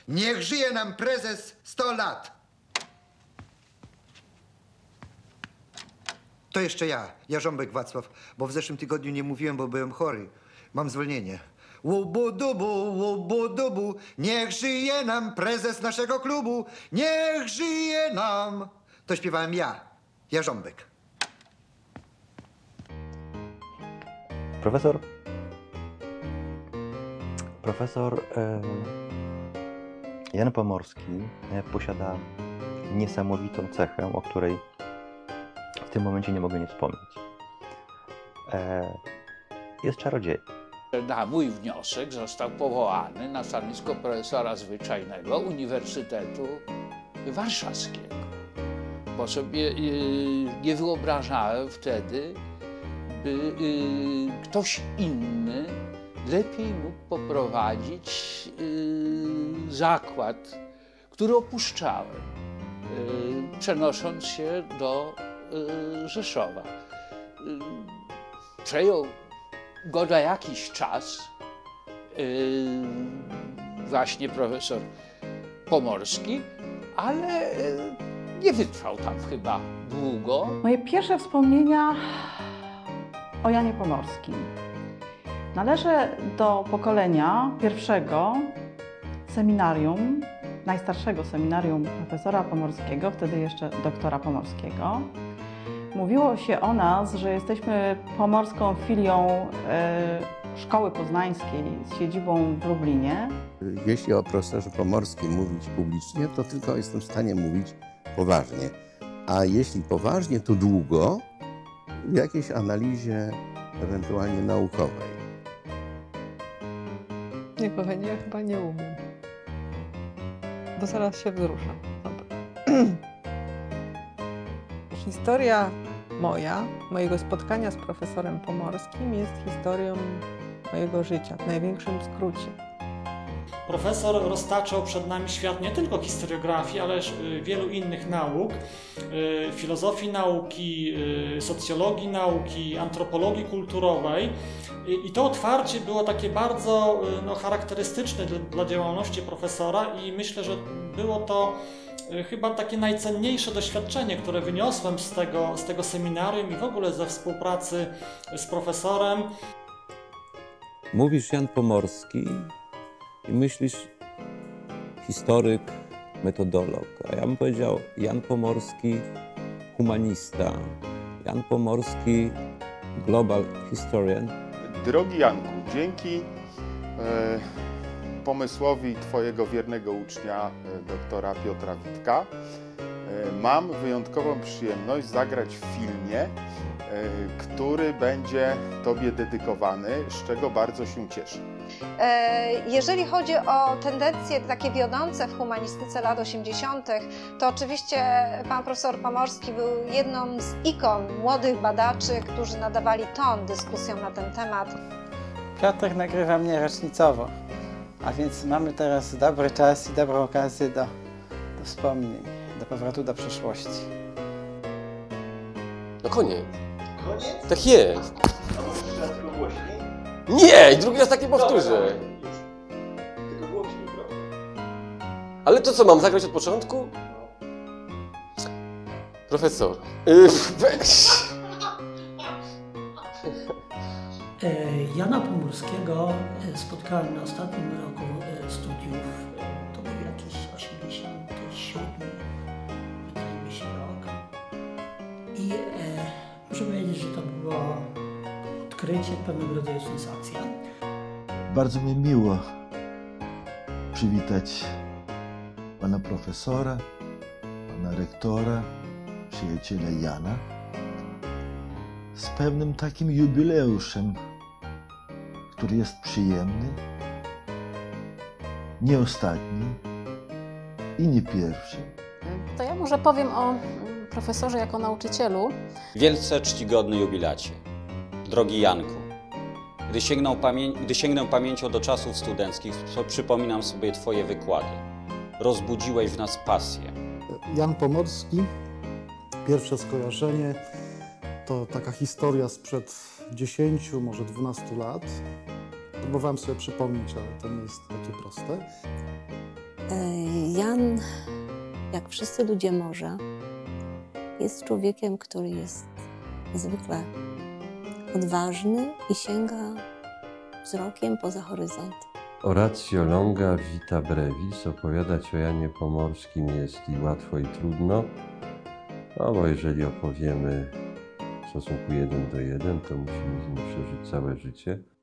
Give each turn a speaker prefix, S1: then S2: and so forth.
S1: Niech żyje nam prezes 100 lat. To jeszcze ja, Jarząbek Wacław, bo w zeszłym tygodniu nie mówiłem, bo byłem chory. Mam zwolnienie. Łubu-dubu, niech żyje nam prezes naszego klubu, niech żyje nam. To śpiewałem ja, Jarząbek.
S2: Profesor Jan Pomorski posiada niesamowitą cechę, o której w tym momencie nie mogę nie wspomnieć. Jest czarodziejem.
S3: Na mój wniosek został powołany na stanowisko profesora zwyczajnego Uniwersytetu Warszawskiego, bo sobie nie wyobrażałem wtedy, by ktoś inny lepiej mógł poprowadzić zakład, który opuszczałem, przenosząc się do Rzeszowa. Przejął go na jakiś czas właśnie profesor Pomorski, ale nie wytrwał tam chyba długo.
S4: Moje pierwsze wspomnienia o Janie Pomorskim. Należę do pokolenia pierwszego seminarium, najstarszego seminarium profesora Pomorskiego, wtedy jeszcze doktora Pomorskiego. Mówiło się o nas, że jesteśmy pomorską filią Szkoły Poznańskiej z siedzibą w Lublinie.
S5: Jeśli o profesorze Pomorskim mówić publicznie, to tylko jestem w stanie mówić poważnie. A jeśli poważnie, to długo w jakiejś analizie ewentualnie naukowej.
S6: Nie, kochanie, ja chyba nie umiem. Bo zaraz się wzruszę. Dobra. Historia mojego spotkania z profesorem Pomorskim jest historią mojego życia, w największym skrócie.
S7: Profesor roztaczał przed nami świat nie tylko historiografii, ale też wielu innych nauk, filozofii nauki, socjologii nauki, antropologii kulturowej. I to otwarcie było takie bardzo charakterystyczne dla działalności profesora i myślę, że było to chyba takie najcenniejsze doświadczenie, które wyniosłem z tego seminarium i w ogóle ze współpracy z profesorem.
S8: Mówisz Jan Pomorski i myślisz historyk, metodolog, a ja bym powiedział Jan Pomorski humanista, Jan Pomorski global historian.
S9: Drogi Janku, dzięki pomysłowi Twojego wiernego ucznia, doktora Piotra Witka, mam wyjątkową przyjemność zagrać w filmie, który będzie Tobie dedykowany, z czego bardzo się cieszę.
S10: Jeżeli chodzi o tendencje takie wiodące w humanistyce lat 80., to oczywiście pan profesor Pomorski był jedną z ikon młodych badaczy, którzy nadawali ton dyskusjom na ten temat.
S11: Piotr nagrywa mnie rocznicowo, a więc mamy teraz dobry czas i dobrą okazję do wspomnień, do powrotu do przeszłości.
S12: No koniec. Koniec? Tak jest. Nie, i drugi raz tak nie powtórzę.
S9: Tylko głośniej trochę.
S12: Ale to co, mam zagrać od początku? Profesor. Weź.
S13: Jana Pomorskiego spotkałem na ostatnim roku studiów. To był jakiś 87, wydaje mi się, rok. I muszę powiedzieć, że to było odkrycie, pewnego rodzaju sensacja.
S14: Bardzo mi miło przywitać pana profesora, pana rektora, przyjaciela Jana z pewnym takim jubileuszem, który jest przyjemny, nie ostatni i nie pierwszy.
S15: To ja może powiem o profesorze jako nauczycielu.
S16: Wielce czcigodny jubilacie, drogi Janku, gdy sięgnę pamięcią do czasów studenckich, to przypominam sobie Twoje wykłady. Rozbudziłeś w nas pasję.
S17: Jan Pomorski, pierwsze skojarzenie, to taka historia sprzed 10, może 12 lat. Próbowałem sobie przypomnieć, ale to nie jest takie proste.
S18: Jan, jak wszyscy ludzie morza, jest człowiekiem, który jest niezwykle odważny i sięga wzrokiem poza horyzont.
S19: Oratio longa vita brevis. Opowiadać o Janie Pomorskim jest i łatwo, i trudno. No bo jeżeli opowiemy w stosunku 1 do 1, to musimy z nim przeżyć całe życie.